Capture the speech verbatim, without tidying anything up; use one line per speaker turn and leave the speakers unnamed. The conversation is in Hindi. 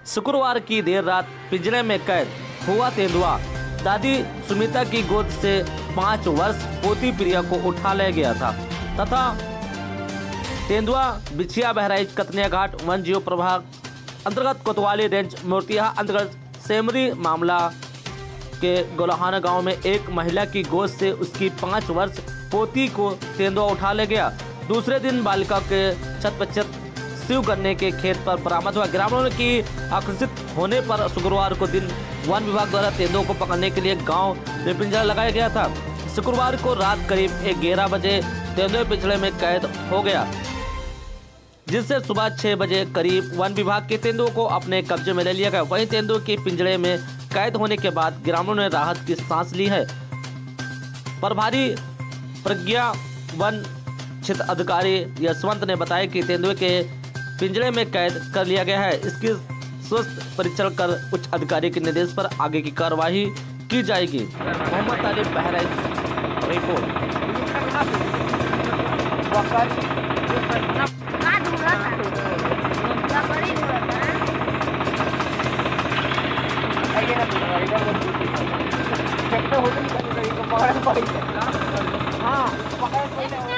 शुक्रवार की देर रात पिंजरे में कैद हुआ तेंदुआ। दादी सुमिता की गोद से पाँच वर्ष पोती प्रिया को उठा ले गया था तथा तेंदुआ बिछिया बहराइच कतनिया घाट वन जीव प्रभाग अंतर्गत कोतवाली रेंज मोतिया अंतर्गत सेमरी मामला के गोलाहाना गांव में एक महिला की गोद से उसकी पाँच वर्ष पोती को तेंदुआ उठा ले गया। दूसरे दिन बालिका के छत पर छत शिव गन्ने के खेत पर बरामद हुआ। ग्रामीणों की आकर्षित होने पर शुक्रवार को दिन वन विभाग द्वारा तेंदुओं को पकड़ने के लिए गांव में पिंजरा लगाया गया था। शुक्रवार को रात करीब ग्यारह बजे तेंदुआ पिंजरे में कैद हो गया, जिससे सुबह छह बजे करीब वन विभाग के तेंदुओं को अपने कब्जे में ले लिया गया। वहीं तेंदुओं के पिंजरे में कैद होने के बाद ग्रामीणों ने राहत की सांस ली है। प्रभारी प्रज्ञा वन क्षेत्र अधिकारी यशवंत ने बताया कि तेंदुए के पिंजरे में कैद कर लिया गया है। इसकी स्वस्थ परीक्षण कर उच्च अधिकारी के निर्देश पर आगे की कार्रवाई की जाएगी। मोहम्मद तालिब बहराइच रिपोर्ट।
हाँ